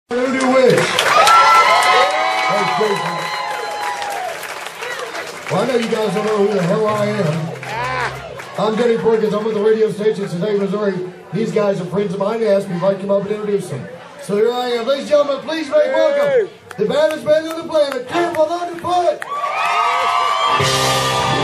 Who do which? Well, I know you guys don't know who the hell I am. I'm Denny Perkins. I'm with the radio station today, Missouri. These guys are friends of mine. They asked me if I'd come up and introduce them. So here I am. Ladies and gentlemen, please make welcome the baddest band on the planet, Trampled on the foot.